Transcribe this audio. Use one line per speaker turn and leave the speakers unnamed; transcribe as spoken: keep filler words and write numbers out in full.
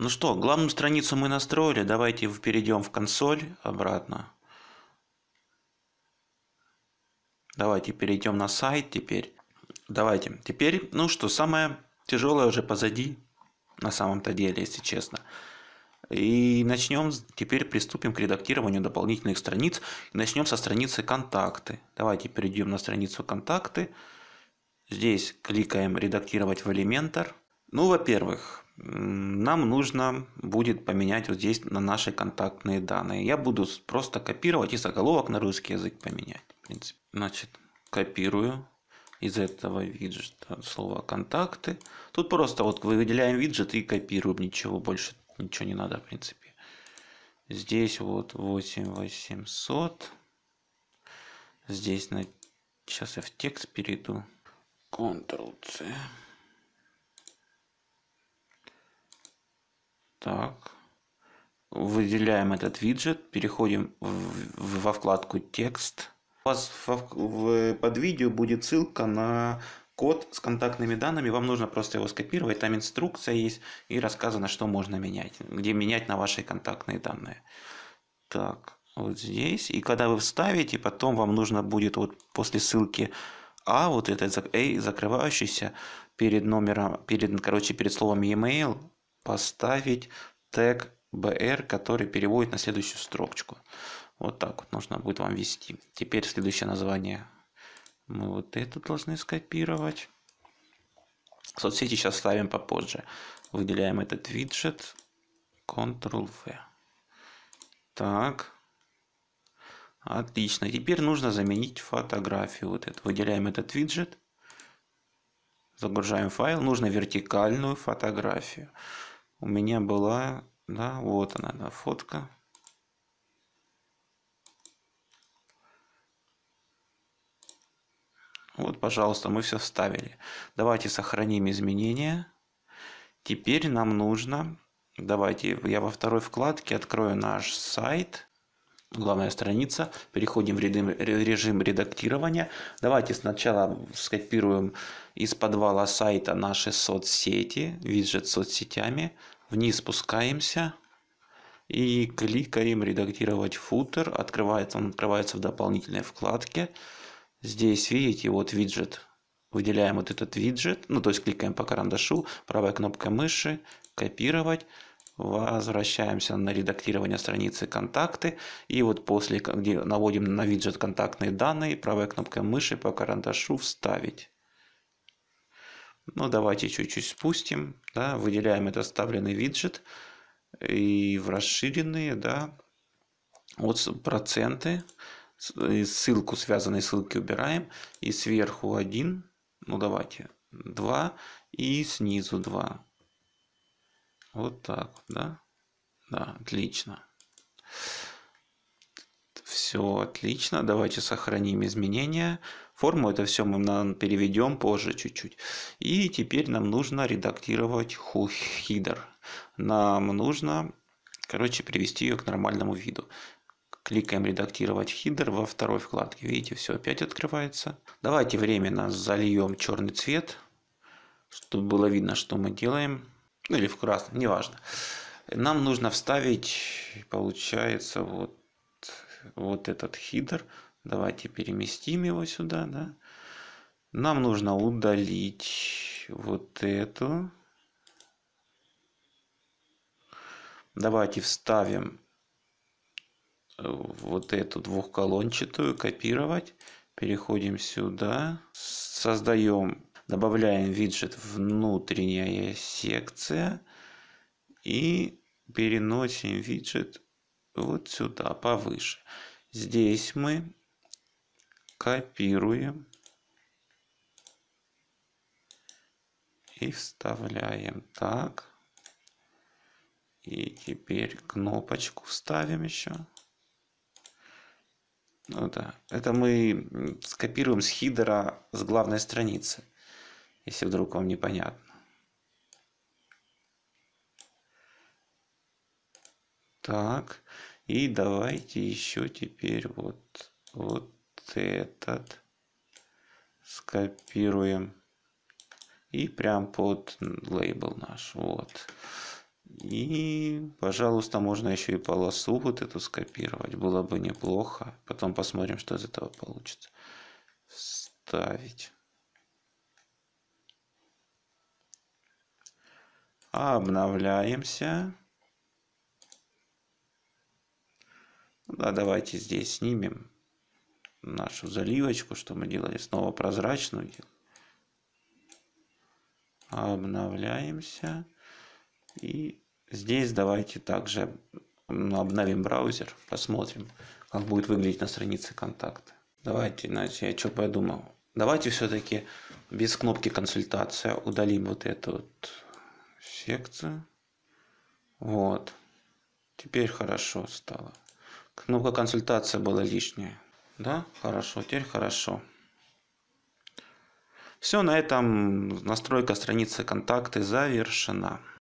Ну что, главную страницу мы настроили. Давайте перейдем в консоль обратно. Давайте перейдем на сайт теперь. Давайте. Теперь, ну что, самое тяжелое уже позади, на самом-то деле, если честно. И начнем, теперь приступим к редактированию дополнительных страниц. Начнем со страницы «Контакты». Давайте перейдем на страницу «Контакты». Здесь кликаем «Редактировать в Elementor». Ну, во-первых, нам нужно будет поменять вот здесь на наши контактные данные. Я буду просто копировать и заголовок на русский язык поменять. В принципе. Значит, копирую из этого виджета слово «Контакты». Тут просто вот выделяем виджет и копируем. Ничего больше, ничего не надо, в принципе. Здесь вот восемь восемьсот. Здесь на... Сейчас я в текст перейду. контрол-C. Так. Выделяем этот виджет. Переходим в, во вкладку «Текст». У вас в, в, под видео будет ссылка на код с контактными данными. Вам нужно просто его скопировать. Там инструкция есть и рассказано, что можно менять. Где менять на ваши контактные данные. Так, вот здесь. И когда вы вставите, потом вам нужно будет вот после ссылки А, вот этот A, закрывающийся перед номером, перед, короче, перед словом e-mail, поставить тег br, который переводит на следующую строчку. Вот так вот нужно будет вам ввести. Теперь следующее название мы вот это должны скопировать. Соцсети сейчас ставим попозже. Выделяем этот виджет. контрол-V. Так. Отлично. Теперь нужно заменить фотографию. Вот это. Выделяем этот виджет. Загружаем файл. Нужно вертикальную фотографию. У меня была... Да, вот она, да, фотка. Вот, пожалуйста, мы все вставили. Давайте сохраним изменения. Теперь нам нужно... Давайте я во второй вкладке открою наш сайт. Главная страница. Переходим в режим редактирования. Давайте сначала скопируем из подвала сайта наши соцсети. Виджет с соцсетями. Вниз спускаемся. И кликаем «Редактировать футер». Открывается, он открывается в дополнительной вкладке. Здесь, видите, вот виджет. Выделяем вот этот виджет. Ну, то есть кликаем по карандашу. Правой кнопкой мыши. Копировать. Возвращаемся на редактирование страницы «Контакты». И вот после, где наводим на виджет контактные данные, правой кнопкой мыши по карандашу «Вставить». Ну, давайте чуть-чуть спустим. Да, выделяем этот вставленный виджет. И в расширенные, да, вот проценты. Ссылку, связанные ссылки убираем. И сверху один. Ну, давайте два. И снизу два. Вот так, да? Да, отлично. Все отлично. Давайте сохраним изменения. Форму это все мы переведем позже чуть-чуть. И теперь нам нужно редактировать header. Нам нужно, короче, привести ее к нормальному виду. Кликаем «Редактировать header» во второй вкладке. Видите, все опять открывается. Давайте временно зальем черный цвет, чтобы было видно, что мы делаем. Ну или в красном, неважно. Нам нужно вставить, получается, вот, вот этот хидер. Давайте переместим его сюда. Да? Нам нужно удалить вот эту. Давайте вставим вот эту двухколончатую, копировать. Переходим сюда. Создаем... Добавляем виджет «Внутренняя секция» и переносим виджет вот сюда, повыше. Здесь мы копируем и вставляем так. И теперь кнопочку вставим еще. Ну да, это мы скопируем с хидера с главной страницы. Если вдруг вам непонятно. Так. И давайте еще теперь вот, вот этот скопируем. И прям под лейбл наш. Вот. И, пожалуйста, можно еще и полосу вот эту скопировать. Было бы неплохо. Потом посмотрим, что из этого получится. Вставить. Обновляемся. Да, давайте здесь снимем нашу заливочку, что мы делали, снова прозрачную. Обновляемся. И здесь давайте также обновим браузер, посмотрим, как будет выглядеть на странице контакта. Давайте, значит, я что подумал. Давайте все-таки без кнопки консультация удалим вот эту вот секцию. Вот. Теперь хорошо стало. Кнопка консультация была лишняя. Да, хорошо, теперь хорошо. Все, на этом настройка страницы контакты завершена.